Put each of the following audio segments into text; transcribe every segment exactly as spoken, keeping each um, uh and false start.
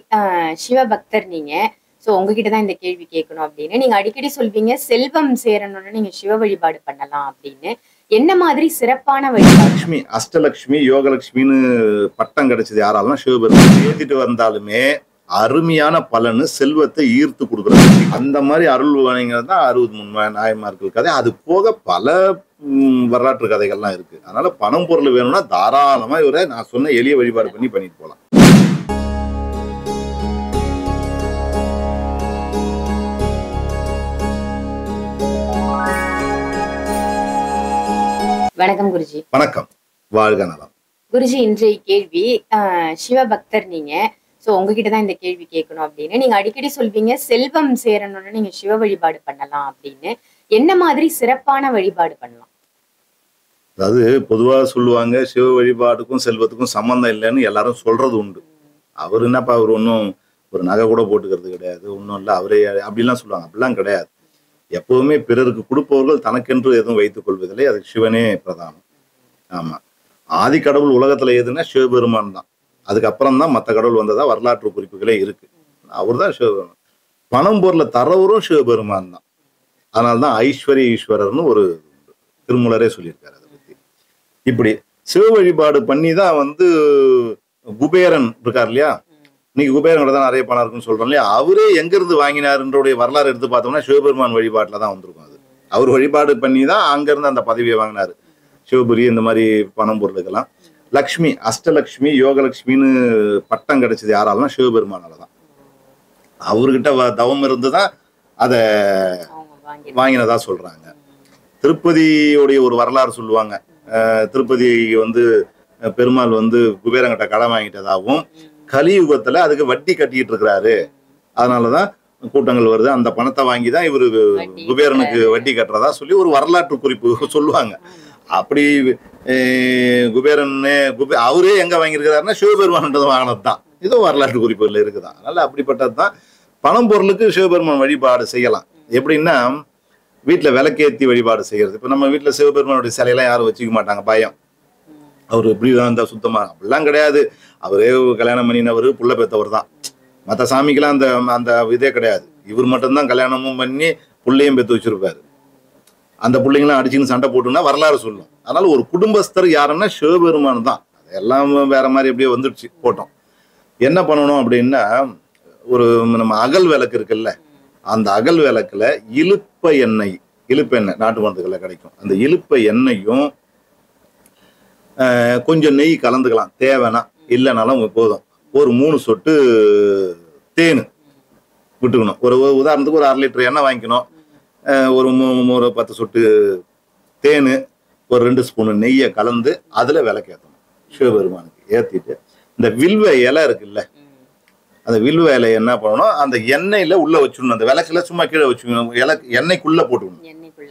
சிவபக்தர் நீங்க. ஸோ உங்ககிட்ட தான் இந்த கேள்வி கேட்கணும் அப்படின்னு. நீங்க அடிக்கடி சொல்வீங்க செல்வம் சேரணும்னு நீங்க சிவ வழிபாடு பண்ணலாம் அப்படின்னு. என்ன மாதிரி சிறப்பான வழிபாடு? லட்சுமி அஷ்டலட்சுமி யோகலட்சுமின்னு பட்டம் கிடைச்சது யாராலும் சிவபெருமான் ஏத்திட்டு வந்தாலுமே அருமையான பலனு செல்வத்தை ஈர்த்து கொடுக்குறது. அந்த மாதிரி அருள் வாணிங்கிறது தான் அறுபது முன்மை நாயன்மார்கள் கதை. அது போக பல வரலாற்று கதைகள்லாம் இருக்கு. அதனால பணம் பொருள் வேணும்னா தாராளமா இவரை நான் சொன்ன எளிய வழிபாடு பண்ணி பண்ணிட்டு போகலாம். வணக்கம் குருஜி. வணக்கம், வாழ்க நலம். குருஜி, இன்றைய கேள்வி, சிவபக்தர் நீங்க. ஸோ உங்ககிட்ட தான் இந்த கேள்வி கேட்கணும் அப்படின்னு. நீங்க அடிக்கடி சொல்வீங்க செல்வம் சேரணும்னு நீங்க சிவ வழிபாடு பண்ணலாம் அப்படின்னு. என்ன மாதிரி சிறப்பான வழிபாடு பண்ணலாம்? அதாவது பொதுவாக சொல்லுவாங்க சிவ வழிபாடுக்கும் செல்வத்துக்கும் சம்மந்தம் இல்லைன்னு எல்லாரும் சொல்றது உண்டு. அவர் என்னப்பா அவர் ஒன்றும் ஒரு நகை கூட போட்டுக்கிறது கிடையாது, ஒன்றும் இல்லை அவரே அப்படிலாம் சொல்லுவாங்க. அப்படிலாம் கிடையாது. எப்பவுமே பிறருக்கு கொடுப்பவர்கள் தனக்கென்று எதுவும் வைத்துக் கொள்வதில்லை. அதுக்கு சிவனே பிரதானம். ஆமா, ஆதி கடவுள் உலகத்துல எதுன்னா சிவபெருமான் தான். அதுக்கப்புறம் தான் மற்ற கடவுள் வந்ததா வரலாற்று குறிப்புகளே இருக்கு. அவர் தான் சிவபெருமான். பணம் பொருளை தரவரும் சிவபெருமான் தான். அதனால்தான் ஐஸ்வர்ய ஈஸ்வரர்னு ஒரு திருமூலரே சொல்லியிருக்காரு அதை பத்தி. இப்படி சிவ வழிபாடு பண்ணி தான் வந்து குபேரன் இருக்கார் இல்லையா, இன்னைக்கு குபேரன் தான் நிறைய பணம் இருக்குன்னு சொல்றோம் இல்லையா, அவரே எங்க இருந்து வாங்கினாருன்றோடைய வரலாறு எடுத்து பார்த்தோம்னா சிவபெருமான் வழிபாட்டுல தான் வந்திருக்கும். அது அவர் வழிபாடு பண்ணி தான் அங்க இருந்து அந்த பதவியை வாங்கினாரு. சிவபுரி இந்த மாதிரி பணம் பொருளுக்கெல்லாம் லக்ஷ்மி அஷ்டலட்சுமி யோகலட்சுமின்னு பட்டம் கிடைச்சது யாராலும் சிவபெருமானாலதான். அவர்கிட்ட தவம் இருந்துதான் அதை வாங்கினதா சொல்றாங்க. திருப்பதியோடைய ஒரு வரலாறு சொல்லுவாங்க. திருப்பதி வந்து பெருமாள் வந்து குபேரங்கிட்ட கடன் வாங்கிட்டதாகவும் கலியுகத்துல அதுக்கு வட்டி கட்டிட்டு இருக்கிறாரு, அதனாலதான் கூட்டங்கள் வருது, அந்த பணத்தை வாங்கிதான் இவரு குபேரனுக்கு வட்டி கட்டுறதா சொல்லி ஒரு வரலாற்று குறிப்பு சொல்லுவாங்க. அப்படி குபேரன் குபே அவரே எங்க வாங்கியிருக்கிறாருன்னா சிவபெருமான்ன்றது வாங்கினது தான். இதுவும் வரலாற்று குறிப்புகள் இருக்குதான். அதனால அப்படிப்பட்டது தான் பணம் பொருளுக்கு சிவபெருமான் வழிபாடு செய்யலாம். எப்படின்னா வீட்டுல விளக்கேற்றி வழிபாடு செய்யறது. இப்ப நம்ம வீட்டுல சிவபெருமானுடைய சிலையெல்லாம் யாரும் வச்சுக்க மாட்டாங்க, பயம். அவர் இப்படிதான் இருந்தா சுத்தமா, அப்படிலாம் கிடையாது. அவரே கல்யாணம் பண்ணினவர் புள்ள பெற்றவர் தான். மற்ற சாமிக்கெல்லாம் அந்த அந்த இதே கிடையாது. இவர் மட்டும்தான் கல்யாணமும் பண்ணி புள்ளையும் பெற்று வச்சிருப்பாரு. அந்த பிள்ளைங்களாம் அடிச்சுன்னு சண்டை போட்டுன்னா வரலாறு சொல்லும். அதனால ஒரு குடும்பஸ்தர் யாருன்னா சிவபெருமான் தான். எல்லாம் வேற மாதிரி எப்படியே வந்துடுச்சு, போட்டோம். என்ன பண்ணணும் அப்படின்னா, ஒரு நம்ம அகல் விளக்கு இருக்குல்ல, அந்த அகல் விளக்குல இலுப்ப எண்ணெய், இலுப்ப எண்ணெய் நாட்டு மருந்துகளை கிடைக்கும், அந்த இலுப்ப எண்ணெயும் கொஞ்சம் நெய் கலந்துக்கலாம் தேவைன்னா, இல்லைனாலும் போதும். ஒரு மூணு சொட்டு தேன் விட்டுக்கணும். ஒரு உதாரணத்துக்கு ஒரு அரை லிட்டர் எண்ணெய் வாங்கிக்கணும், ஒரு ஒரு பத்து சொட்டு தேன், ஒரு ரெண்டு ஸ்பூனு நெய்யை கலந்து அதில் விளக்கேற்றணும். சிவபெருமானுக்கு ஏற்றிட்டு இந்த வில்வ இலை இருக்குல்ல, அந்த வில்வ இலை என்ன பண்ணணும், அந்த எண்ணெயில உள்ள வச்சுக்கணும். அந்த விளக்குல சும்மா கீழே வச்சுக்கணும், இலை எண்ணெய்க்குள்ள போட்டுக்கணும்.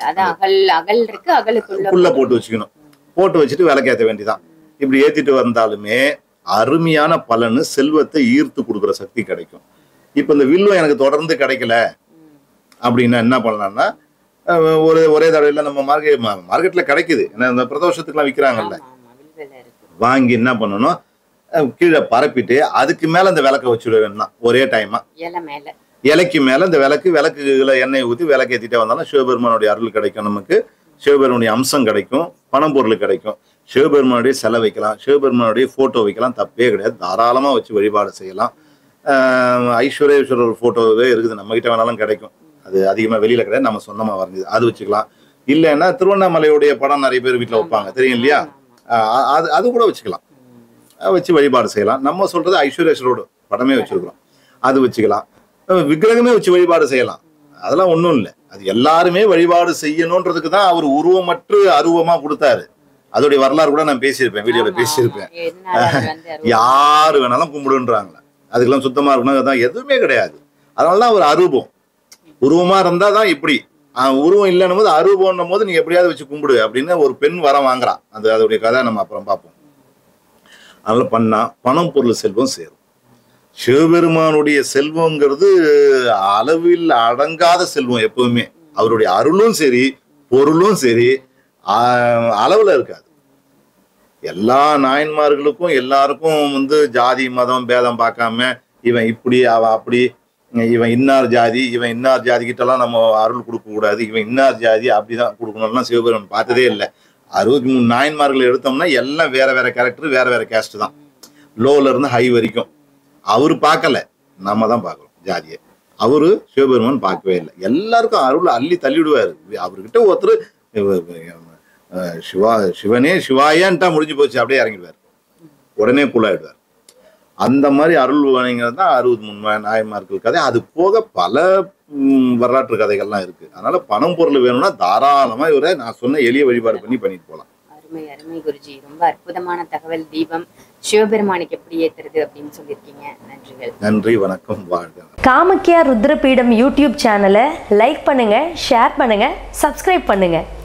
உள்ள போட்டு வச்சுக்கணும். போட்டு வச்சுட்டு விளக்கேற்ற வேண்டிதான். இப்படி ஏற்றிட்டு வந்தாலுமே அருமையான பலனு செல்வத்தை ஈர்த்து கொடுக்குற சக்தி கிடைக்கும். இப்போ இந்த வில்வம் எனக்கு தொடர்ந்து கிடைக்கல அப்படின்னா என்ன பண்ணலாம்னா, ஒரு ஒரே தடவையில் நம்ம மார்க்கெட் மார்க்கெட்ல கிடைக்குது, ஏன்னா இந்த பிரதோஷத்துக்குலாம் விற்கிறாங்கல்ல, வாங்கி என்ன பண்ணணும், கீழே பரப்பிட்டு அதுக்கு மேல அந்த விளக்க வச்சுட வேணும்னா ஒரே டைமா இலைக்கு மேல இந்த விளக்கு விளக்குகளை எண்ணெய் ஊற்றி விளக்கேற்றிட்டே வந்தாலும் சிவபெருமானுடைய அருள் கிடைக்கும். நமக்கு சிவபெருமானுடைய அம்சம் கிடைக்கும், பணம் பொருள் கிடைக்கும். சிவபெருமானுடைய செலை வைக்கலாம், சிவபெருமானுடைய போட்டோ வைக்கலாம், தப்பே கிடையாது. தாராளமா வச்சு வழிபாடு செய்யலாம். ஐஸ்வர்யேஸ்வரர் போட்டோவே இருக்குது, நம்ம கிட்ட வேணாலும் கிடைக்கும். அது அதிகமா வெளியில கிடையாது, நம்ம சொந்தமா வரைஞ்சது, அது வச்சுக்கலாம். இல்லைன்னா திருவண்ணாமலையுடைய படம் நிறைய பேர் வீட்டுல வைப்பாங்க, தெரியும் இல்லையா, அது அது கூட வச்சுக்கலாம், வச்சு வழிபாடு செய்யலாம். நம்ம சொல்றது ஐஸ்வர்யேஸ்வரோட படமே வச்சிருக்கிறோம், அது வச்சுக்கலாம். விக்கிரகமே வச்சு வழிபாடு செய்யலாம், அதெல்லாம் ஒண்ணும் இல்லை. அது எல்லாருமே வழிபாடு செய்யணும்ன்றதுக்கு தான் அவர் உருவமற்று அருவமா கொடுத்தாரு. அதோடைய வரலாறு கூட நான் பேசியிருப்பேன், வீடியோல பேசியிருப்பேன். யாரு வேணாலும் கும்பிடுன்றாங்களே, அதுக்கெல்லாம் சுத்தமா இருக்கணும், அதான் எதுவுமே கிடையாது. அதனாலதான் அவர் அரூபம். உருவமா இருந்தா தான் இப்படி, உருவம் இல்லைன்னும் போது அரூபம்னும் போது நீ எப்படியாவது வச்சு கும்பிடு அப்படின்னு ஒரு பெண் வர வாங்குறான். அது அதோடைய கதை நம்ம அப்புறம் பார்ப்போம். அதனால பண்ணா பணம் பொருள் செல்வம் சேரும். சிவபெருமானுடைய செல்வங்கிறது அளவில் அடங்காத செல்வம். எப்பவுமே அவருடைய அருளும் சரி பொருளும் சரி அளவுல இருக்காது. எல்லா நாயன்மார்களுக்கும் எல்லாருக்கும் வந்து ஜாதி மதம் பேதம் பார்க்காம இவன் இப்படி அவ அப்படி, இவன் இன்னார் ஜாதி, இவன் இன்னார் ஜாதி கிட்டலாம் நம்ம அருள் கொடுக்க கூடாது, இவன் இன்னார் ஜாதி அப்படிதான் கொடுக்கணும்லாம் சிவபெருமான் பார்த்ததே இல்லை. அறுபத்தி மூணு நாயன்மார்கள் எடுத்தோம்னா எல்லாம் வேற வேற கேரக்டர், வேற வேற கேஸ்ட் தான், லோல இருந்து ஹை வரைக்கும். அவரு பார்க்கல, நம்ம தான் பார்க்கணும் ஜாதியை. அவரு சிவபெருமான் பார்க்கவே இல்லை. எல்லாருக்கும் அருள் அள்ளி தள்ளிவிடுவாரு. அவர்கிட்ட ஒருத்தர் சிவா சிவனே சிவாயான்ட்டா முடிஞ்சு போச்சு, அப்படியே இறங்கிடுவார், உடனே கூலாயிடுவார். அந்த மாதிரி அருள் வணங்கிறது தான் அறுபத்தி மூணு நாயன்மார்கள் கதை. அது போக பல வரலாற்று கதைகள்லாம் இருக்கு. அதனால பணம் பொருள் வேணும்னா தாராளமா இவரை நான் சொன்ன எளிய வழிபாடு பண்ணி பண்ணிட்டு போகலாம். அருமை அருமை குருஜி, ரொம்ப அற்புதமான தகவல். தீபம் சிவபெருமானுக்கு எப்படி ஏத்துறது அப்படின்னு சொல்லியிருக்கீங்க. நன்றிகள். நன்றி, வணக்கம், வாழ்க. காமக்யா ருத்ரபீடம் யூடியூப் சேனலை லைக் பண்ணுங்க, ஷேர் பண்ணுங்க, சப்ஸ்கிரைப் பண்ணுங்க.